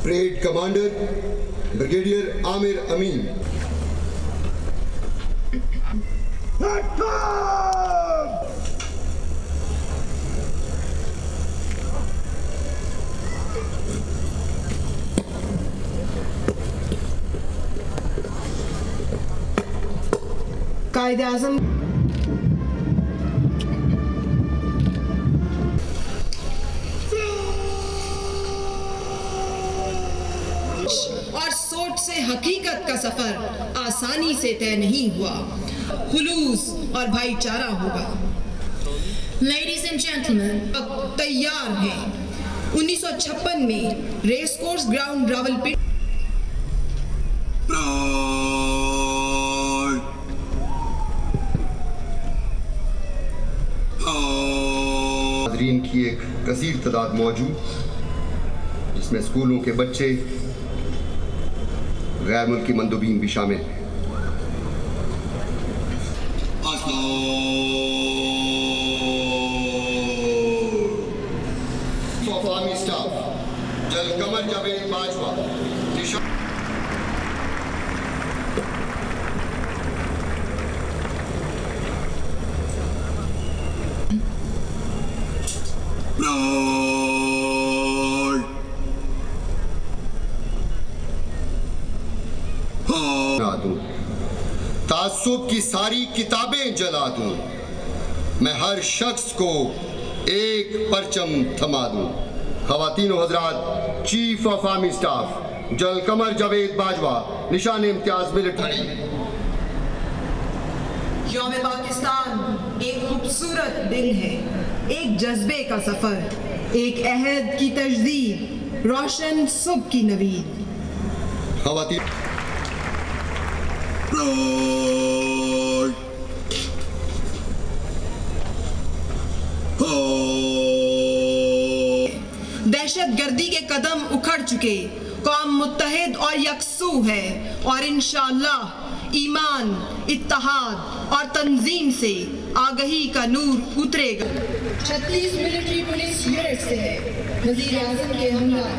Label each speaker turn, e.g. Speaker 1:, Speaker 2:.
Speaker 1: Parade commander brigadier Aamir Amin.
Speaker 2: कायदे-आज़म
Speaker 3: और सोच से हकीकत का सफर आसानी से तय नहीं हुआ, खुलूस और भाईचारा होगा।
Speaker 4: Ladies and gentlemen,
Speaker 3: तैयार हैं। 1956 में रेस कोर्स ग्राउंड रावलपिंडी
Speaker 1: की एक कसीर तादाद मौजूद, जिसमें स्कूलों के बच्चे, गैर मुल्की मंदुबीन भी शामिल हैं। आर्मी स्टाफ जलकमर जावेद बाजवा, तासुब की सारी किताबें जला दूं, मैं हर शख्स को एक परचम थमा दूं। ख़वातीन व हज़रात, चीफ ऑफ आर्मी स्टाफ जलकमर जावेद बाजवा, निशान इम्तियाज मिलिट्री।
Speaker 3: यौम पाकिस्तान एक खूबसूरत दिन है, एक जज्बे का सफर, एक अहद की तजदीद, रोशन सुबह की नवीद।
Speaker 1: ख़वातीन
Speaker 3: दहशत गर्दी के कदम उखड़ चुके, कौम मुत्तहिद और यकसू है और इंशाअल्लाह ईमान, इत्तेहाद और तंजीम से आगही का नूर उतरेगा।
Speaker 4: 36 मिलिट्री पुलिस यूनिट से है। वज़ीर आज़म के हमला